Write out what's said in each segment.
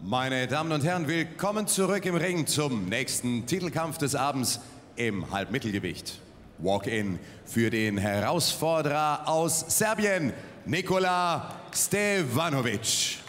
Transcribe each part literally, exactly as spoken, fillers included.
Meine Damen und Herren, willkommen zurück im Ring zum nächsten Titelkampf des Abends im Halbmittelgewicht. Walk-in für den Herausforderer aus Serbien, Nikola Stevanovic.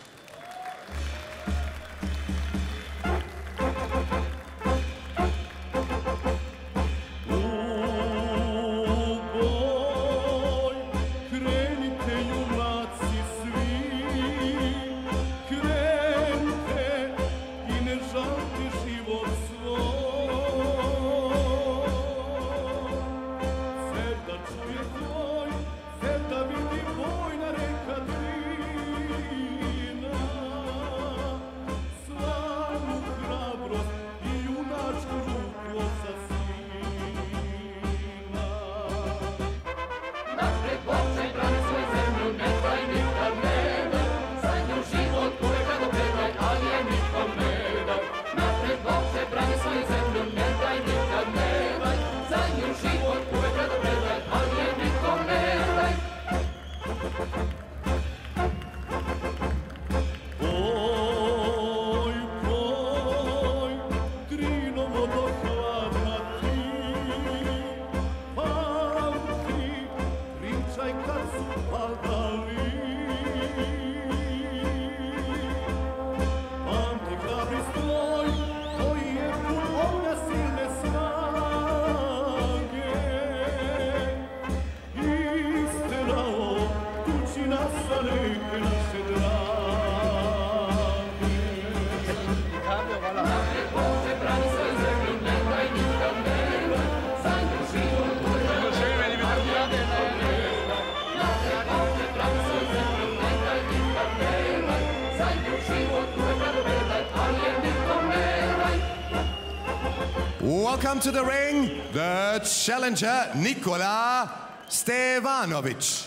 Welcome to the ring, the challenger, Nikola Stevanovic.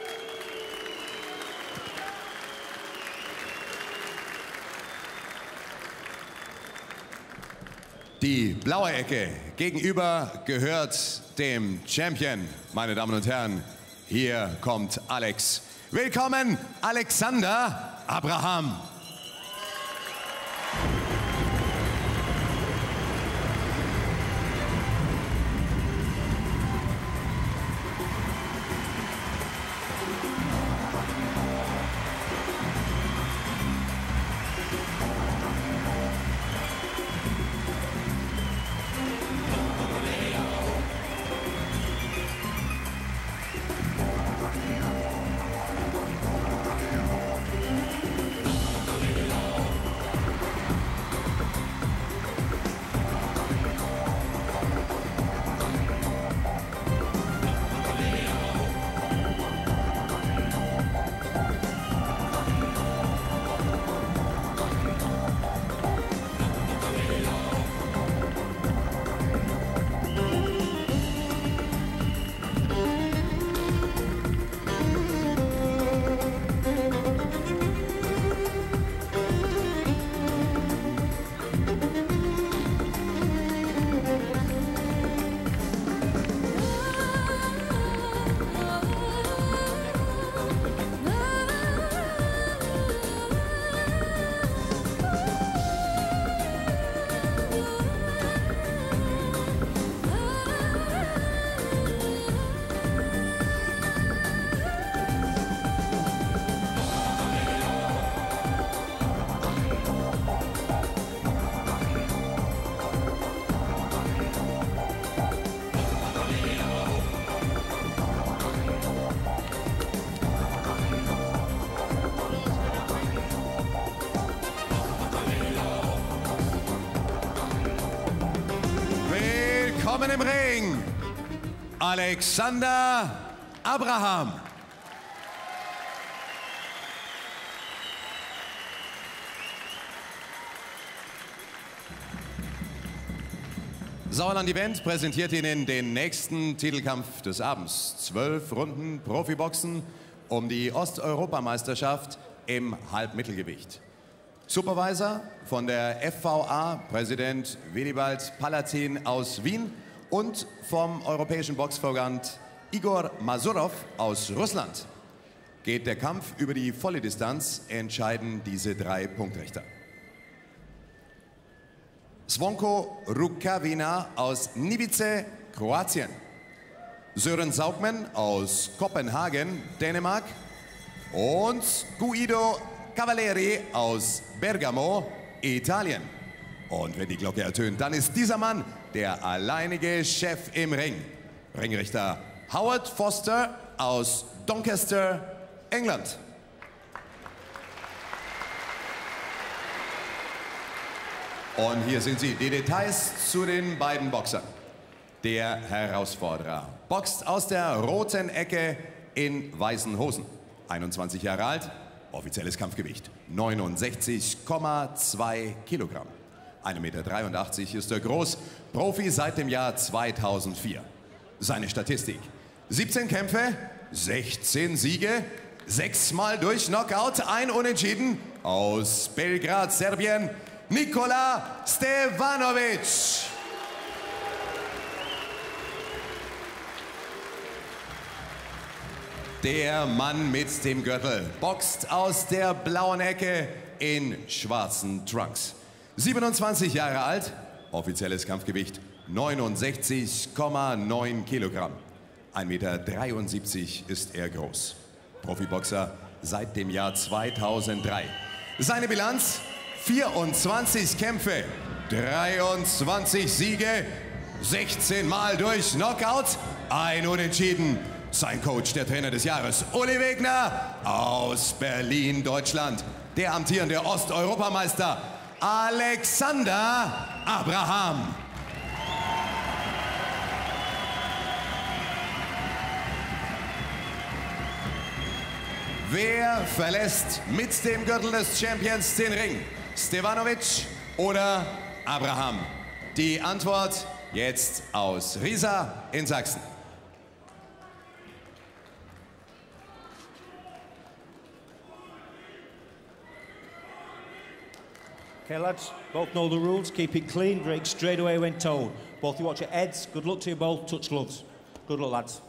Die blaue Ecke gegenüber gehört dem Champion. Meine Damen und Herren, hier kommt Alex. Willkommen, Alexander Abraham. Willkommen im Ring, Alexander Abraham. Sauerland Event präsentiert Ihnen den nächsten Titelkampf des Abends. Zwölf Runden Profiboxen um die Osteuropameisterschaft im Halbmittelgewicht. Supervisor von der F V A, Präsident Willibald Palatin aus Wien und vom Europäischen Boxverband Igor Masurov aus Russland. Geht der Kampf über die volle Distanz, entscheiden diese drei Punktrichter. Zvonko Rukavina aus Nivice, Kroatien. Sören Saugmann aus Kopenhagen, Dänemark. Und Guido Cavalieri aus Bergamo, Italien. Und wenn die Glocke ertönt, dann ist dieser Mann der alleinige Chef im Ring. Ringrichter Howard Foster aus Doncaster, England. Und hier sind sie, die Details zu den beiden Boxern. Der Herausforderer boxt aus der roten Ecke in weißen Hosen. einundzwanzig Jahre alt, offizielles Kampfgewicht neunundsechzig Komma zwei Kilogramm. ein Meter dreiundachtzig ist er groß, Profi seit dem Jahr zweitausendvier. Seine Statistik: siebzehn Kämpfe, sechzehn Siege, sechsmal durch Knockout, ein Unentschieden. Aus Belgrad, Serbien, Nikola Stevanovic. Der Mann mit dem Gürtel boxt aus der blauen Ecke in schwarzen Trunks. siebenundzwanzig Jahre alt, offizielles Kampfgewicht neunundsechzig Komma neun Kilogramm. ein Meter dreiundsiebzig ist er groß. Profiboxer seit dem Jahr zweitausenddrei. Seine Bilanz: vierundzwanzig Kämpfe, dreiundzwanzig Siege, sechzehn Mal durch Knockout, ein Unentschieden. Sein Coach, der Trainer des Jahres, Uli Wegner aus Berlin, Deutschland. Der amtierende Osteuropameister, Alexander Abraham. Wer verlässt mit dem Gürtel des Champions den Ring? Stevanovic oder Abraham? Die Antwort jetzt aus Riesa in Sachsen. Okay, lads, both know the rules. Keep it clean, break straight away when told. Both you watch your heads. Good luck to you both. Touch gloves. Good luck, lads.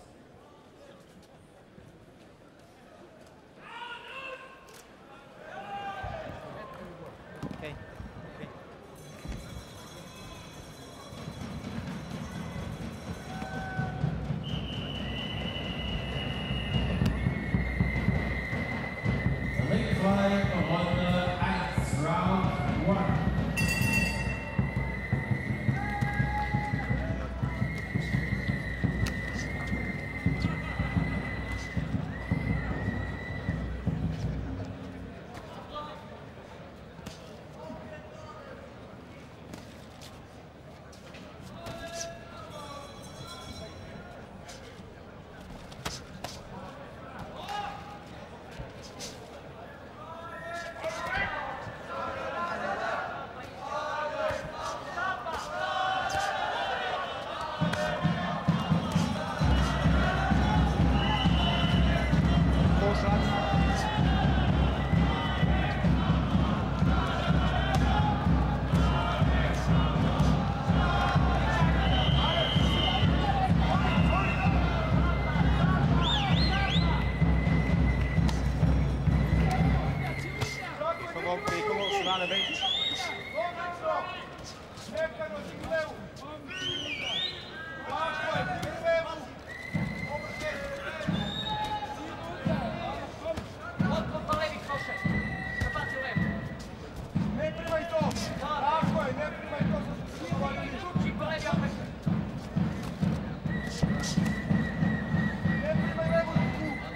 Okay. Okay. Ring frei, Runde eins, Round one.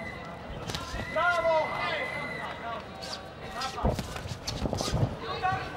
Bravo!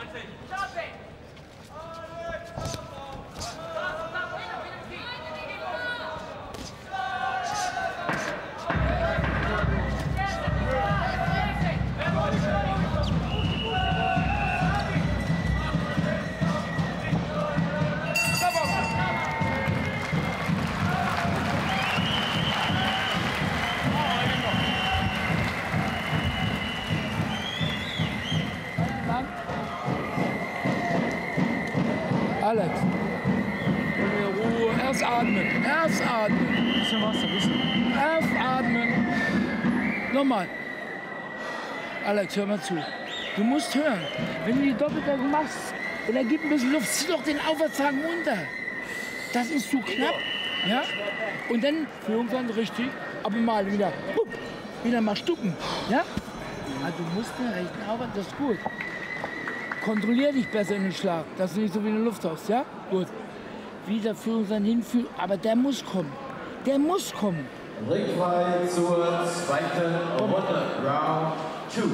Alex, Ruhe, erst atmen, erst atmen. Bisschen Wasser, bisschen. Erst atmen. Nochmal. Alex, hör mal zu. Du musst hören, wenn du die Doppeldeckung machst und er gibt ein bisschen Luft, zieh doch den Aufwärtshaken runter. Das ist zu knapp. Ja? Und dann irgendwann richtig, aber mal wieder, hup, wieder mal stucken. Ja? Also du musst den rechten Aufwärts, das ist gut. Kontrollier dich besser in den Schlag, dass du nicht so wie eine Luft hast, ja? Gut. Wieder Führungsland hinführen, aber der muss kommen. Der muss kommen. Ringfrei zur zweiten Runde. Round two.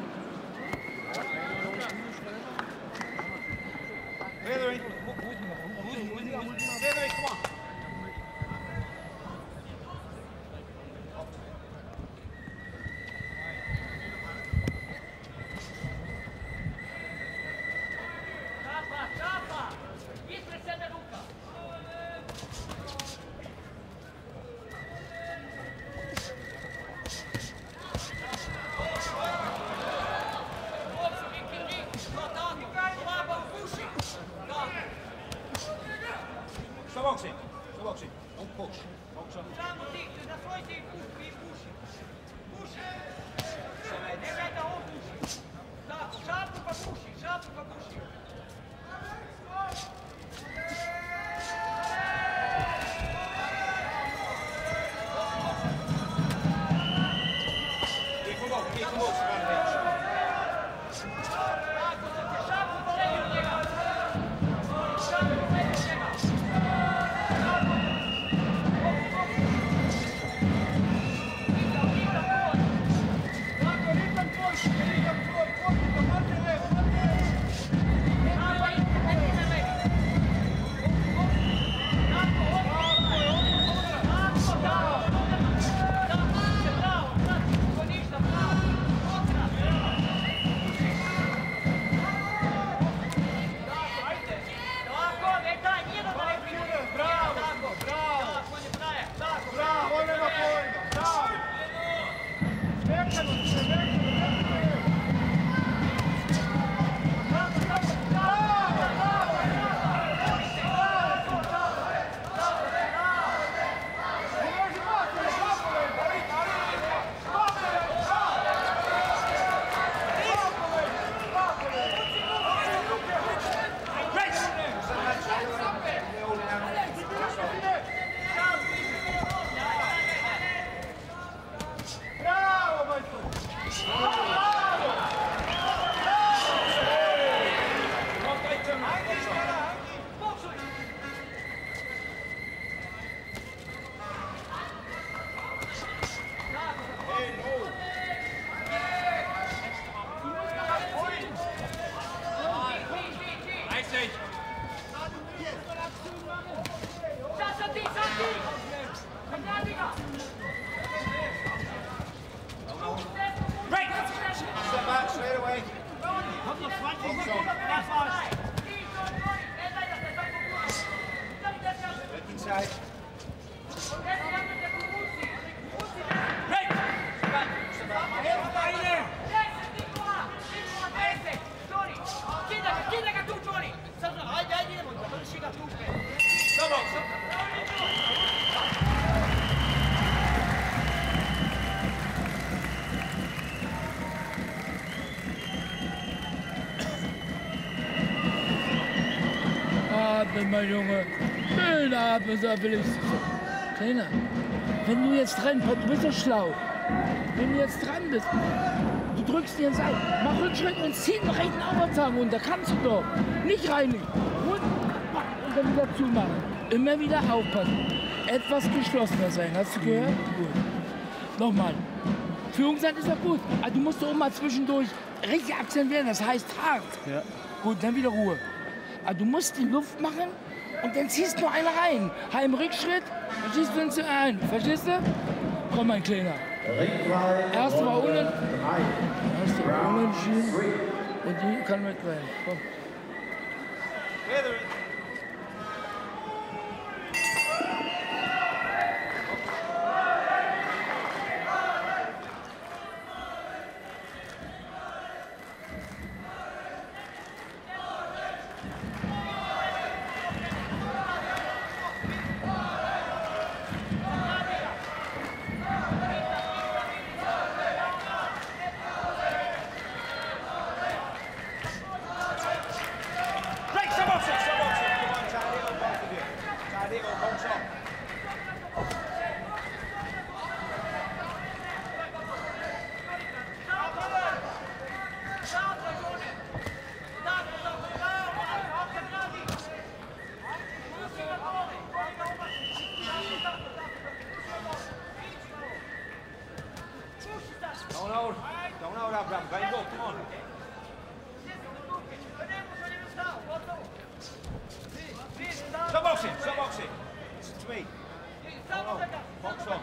Stop boxing. Stop boxing. Don't push. Box on. Atmen, mein Junge. Schön atmen, so will ich. Trainer, wenn du jetzt dran bist, du bist so schlau. Wenn du jetzt dran bist, du drückst dir jetzt ein, mach Rückschritt und zieh den rechten Aufwärtshaken runter. Kannst du doch. Nicht reinigen. Und, und dann wieder zumachen. Immer wieder aufpassen. Etwas geschlossener sein. Hast du gehört? Gut. Nochmal. Führungszeit ist doch gut. Aber du musst doch auch mal zwischendurch richtig akzentuieren, das heißt hart. Ja. Gut, dann wieder Ruhe. Aber du musst die Luft machen und dann ziehst du einer rein. Heimrückschritt, dann schießt du uns ein. Verstehst du? Komm, mein Kleiner. Erst war unten. Erst war unentschieden. Und die kann mit rein. Komm. Don't hold. Don't hold up, Ram. Go, go, come on. Stop boxing, stop boxing. Listen to me. Don't hold. Box on.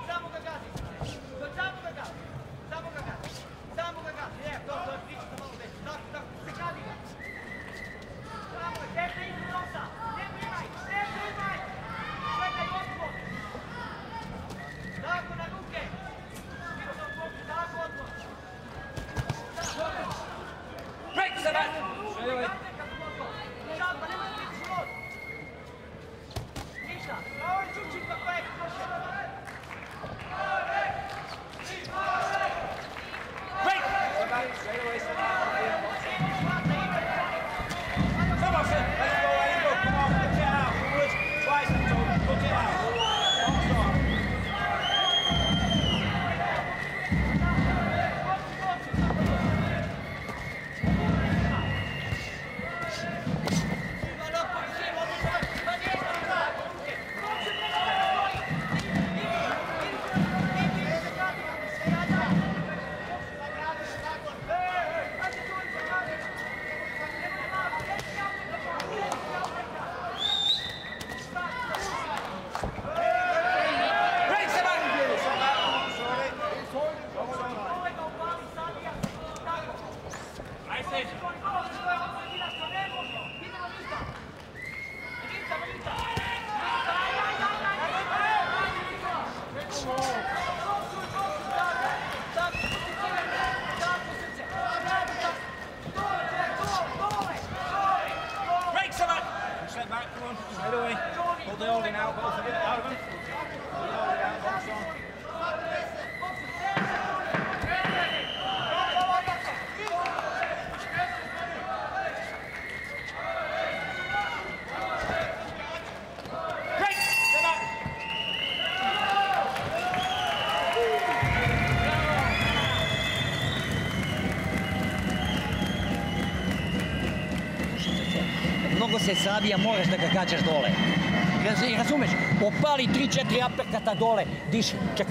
Mnogo se savija, moraš da ga gađaš dole. Raz- Razumeš? Opali tri četiri aperkata dole. Diši, čekaj.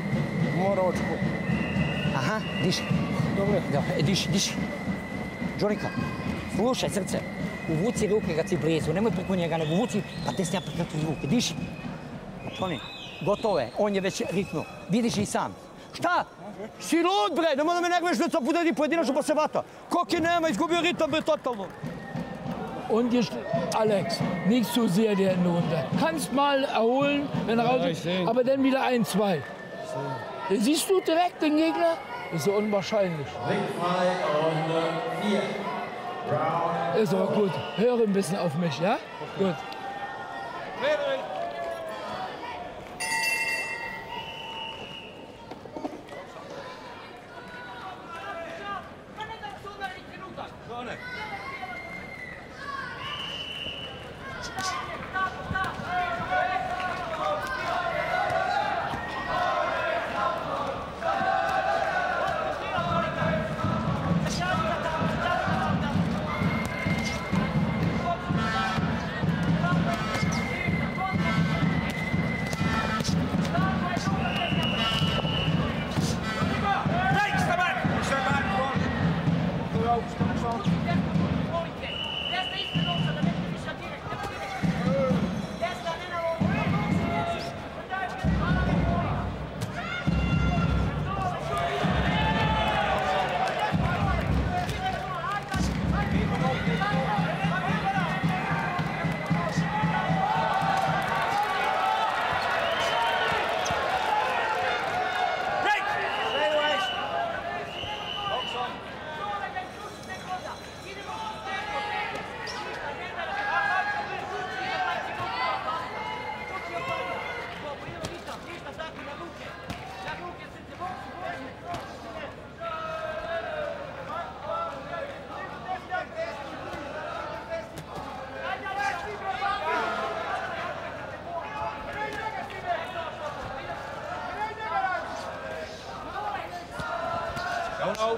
Mora očku. Aha, diši. Dobro. Da, e, diši, diši. Đorika, slušaj srce. Uvuci ruke kad si blizu, nemoj preko njega, nego uvuci pa desni aperkat u ruke. Diši. Toni, gotovo je, on je već riknuo. Vidiš i sam. Šta? Si lud bre, nemoj da me nerveš da puta di pojedinačno pa se vata. Koki nema, izgubio ritam bre totalno. Und gest- Alex, nicht zu sehr die Hände runter. Kannst mal erholen, wenn er raus Ja, ich ist, seh. aber dann wieder ein, zwei. Dann siehst du direkt den Gegner? Das ist so unwahrscheinlich. Ringfrei, Runde vier. Round Ist aber gut. Höre ein bisschen auf mich, ja? Gut.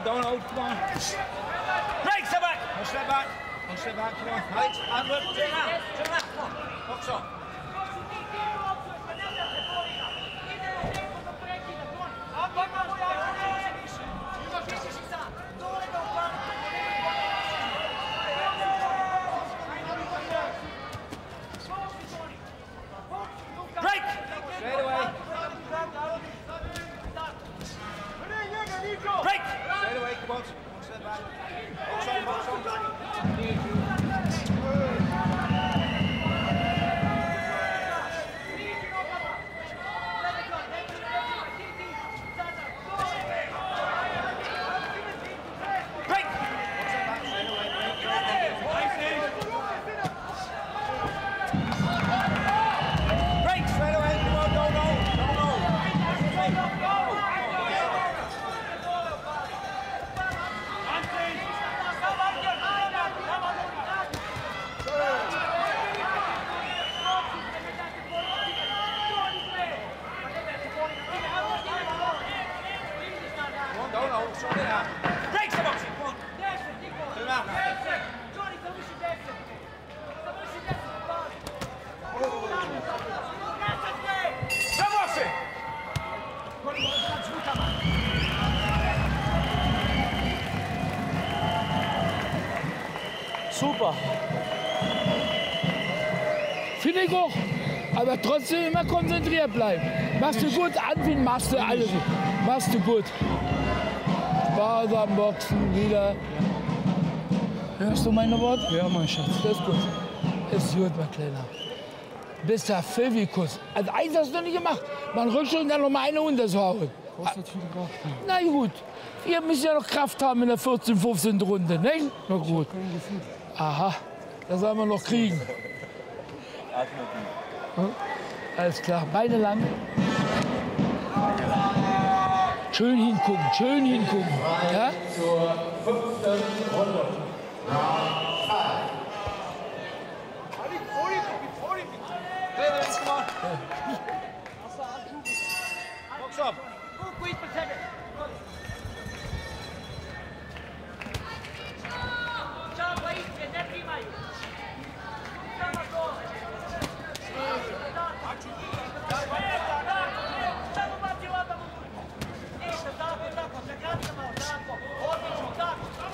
don't hold, come on. Break, step back. One step back. One step back, come on. Alex, hand work, turn around. Turn around, come on. Box on. Break! Straight away. Break! Straight away, come on. One step back. Box on, box on. Break the boxing, come on. Turn around. Come boxing. Super. Finde ich auch. Aber trotzdem immer konzentriert bleiben. Machst du gut, Anfang machst du alles. Machst du gut. Sparsam Boxen, wieder. Hörst du meine Worte? Ja, mein Schatz. Das ist gut. Ist gut, mein Kleiner. Bist der Pfiffikus. Also eins hast du nicht gemacht. Man Rückschlag und dann noch mal eine unterzuhauen. Was hat viel gebracht? Na gut. Ihr müsst ja noch Kraft haben in der vierzehnten, fünfzehnten Runde, nicht? Na gut. Aha. Das sollen wir noch kriegen. Hm? Alles klar. Beine lang. Schön hingucken, schön hingucken. Ja? Zur fünften Runde. Box up. Tako, tako, tako, tako, tako, odlično, tako.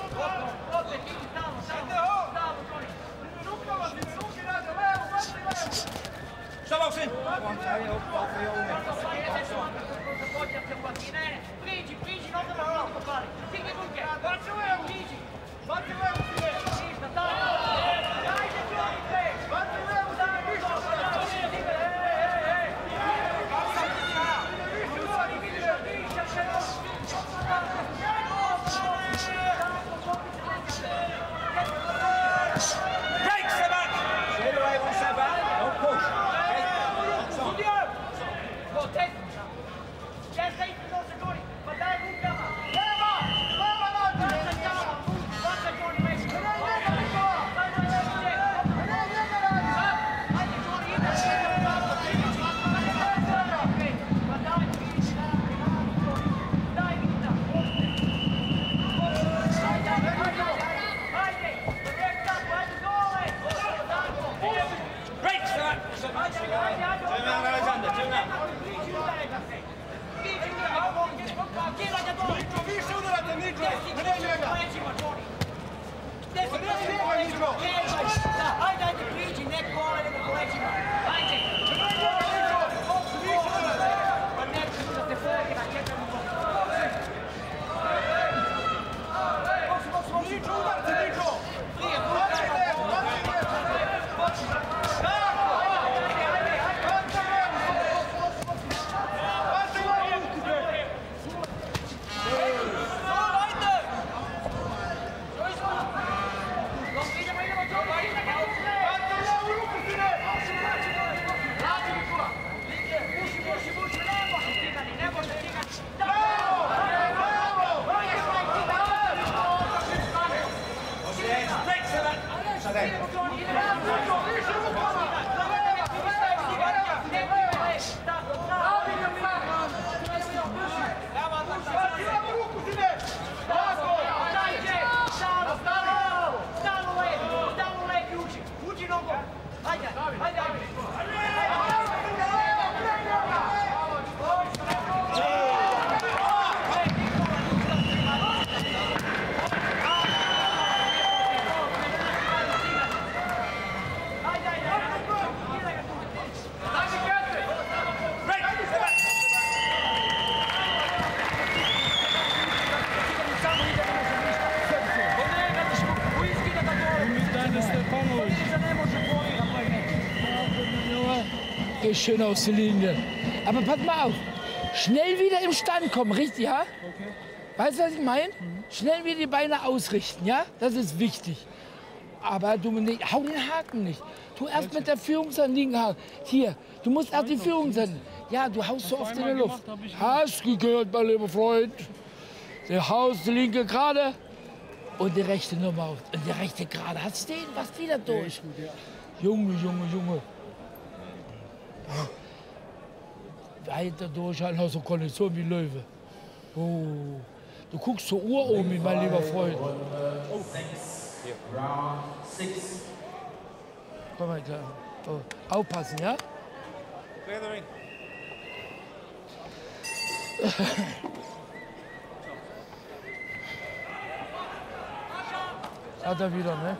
Geh schön aus der Linie. Aber pass mal auf. Schnell wieder im Stand kommen, richtig, ja? Okay. Weißt du, was ich meine? Mhm. Schnell wieder die Beine ausrichten, ja? Das ist wichtig. Aber du nicht, hau den Haken nicht. Tu erst mit der Führungshand liegen Haken. Hier, du musst erst die Führungshand. Ja, du haust so oft in der Luft. Hast gehört, mein lieber Freund. Der haust die linke gerade und die rechte nochmal auf. Und die rechte gerade. Hast du den? Was wieder durch? Junge, Junge, Junge. Weiter durchhalten, hast du Kondition wie Löwe. Oh. Du guckst zur Uhr um, mein lieber Freund. Oh. Komm mal klar. Oh. Aufpassen, ja? Hat er wieder, ne?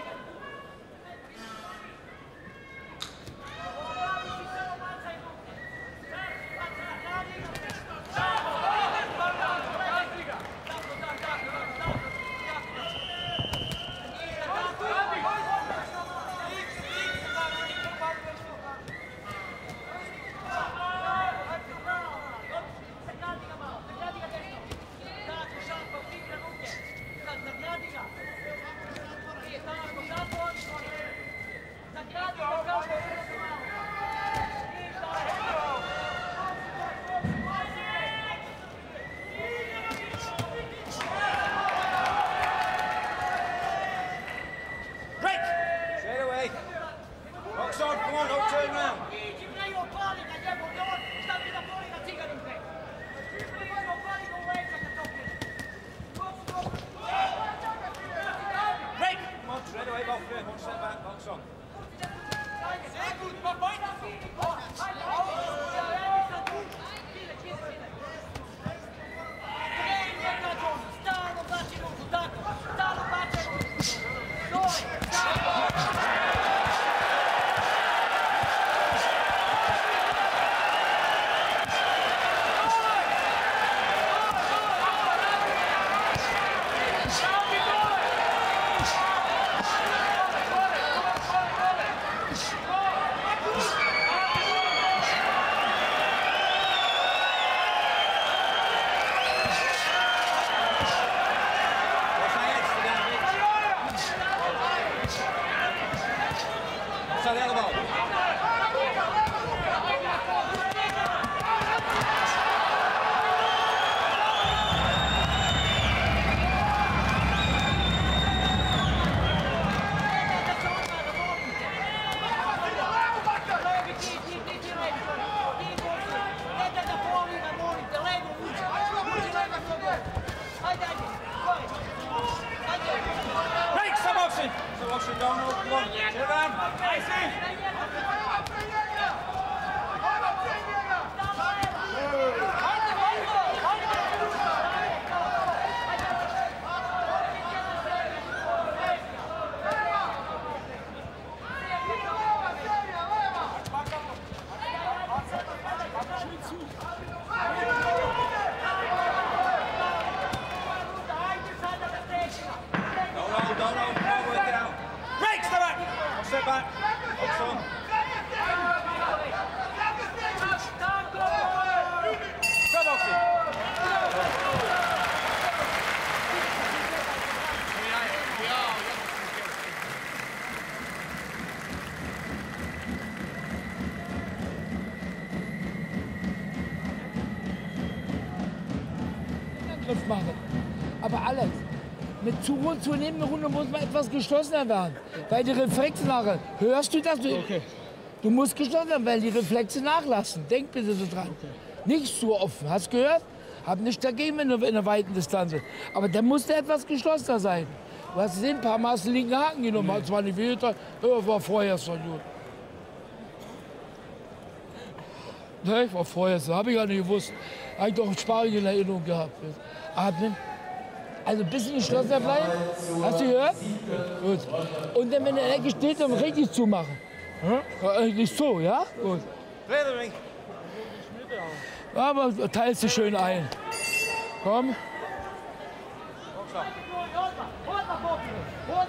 Machen. Aber Alex, mit zu zunehmender Runde muss man etwas geschlossener werden. Weil die Reflexe nachher, hörst du das? Du, okay. Du musst geschlossen werden, weil die Reflexe nachlassen. Denk bitte so dran. Okay. Nicht so offen. Hast du gehört? Hab nichts dagegen in einer, in einer weiten Distanz. Aber dann muss der etwas geschlossener sein. Du hast gesehen, ein paar Mal hast du den linken Haken genommen. Nee. Hat zwar nicht wehgetan, aber war vorher schon gut. Ne, ich war vorher so. Habe ich gar nicht gewusst. Habe ich doch Sparring in Erinnerung gehabt. Atmen. Also ein bisschen geschlossener bleiben. Hast du gehört? Gut. Und dann, wenn der Ecke steht, dann richtig zumachen. Hm? Nicht so, ja? Gut. Aber teilst du schön ein. Komm.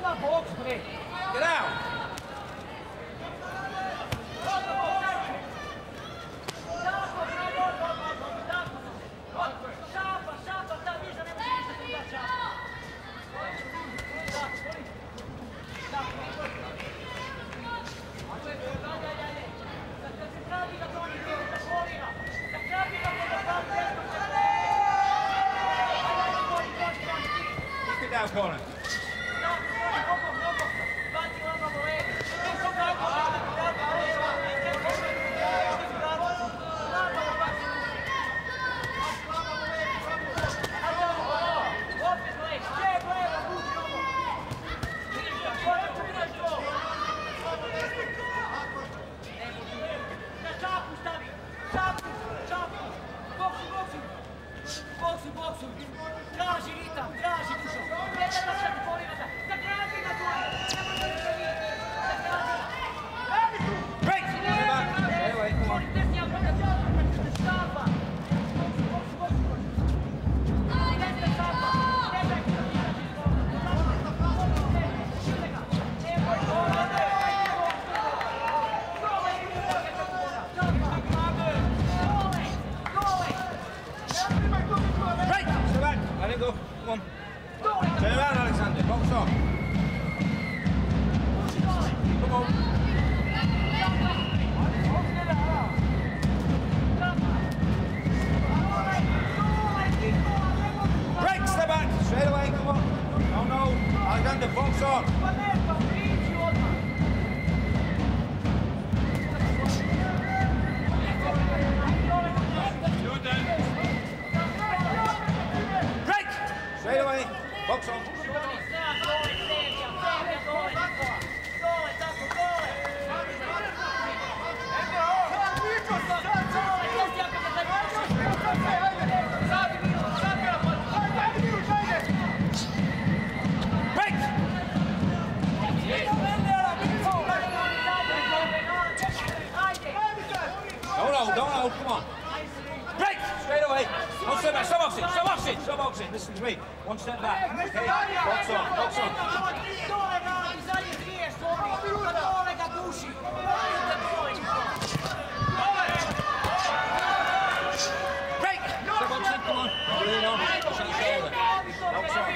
Genau. corner. Listen to me. One step back. Okay. Box on. Box on. Break. Step box in. Come on. Lean on. Push on the shoulder. Box on.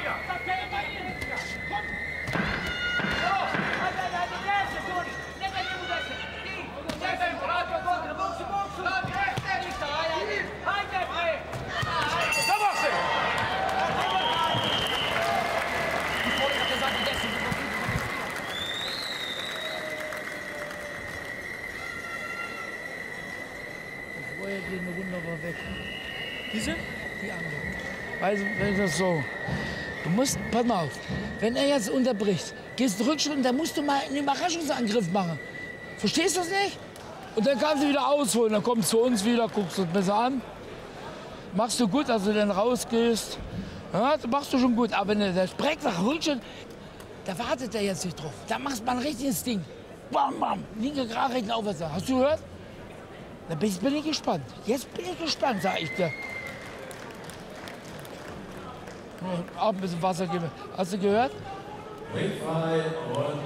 Diese? Die andere. Also, wenn das so. Du musst, pass mal auf, wenn er jetzt unterbricht, gehst du Rückschritt und dann musst du mal einen Überraschungsangriff machen. Verstehst du das nicht? Und dann kannst du wieder ausholen, dann kommst du zu uns wieder, guckst du das besser an. Machst du gut, dass du dann rausgehst. Ja, das machst du schon gut. Aber wenn der Spreck nach Rückschritt, da wartet er jetzt nicht drauf. Da machst du mal ein richtiges Ding. Bam, bam, linke gerade, rechten aufwärts. Hast du gehört? Da bin ich, bin ich gespannt. Jetzt bin ich gespannt, sag ich dir. Auch ein bisschen Wasser geben. Hast du gehört? Ringfrei und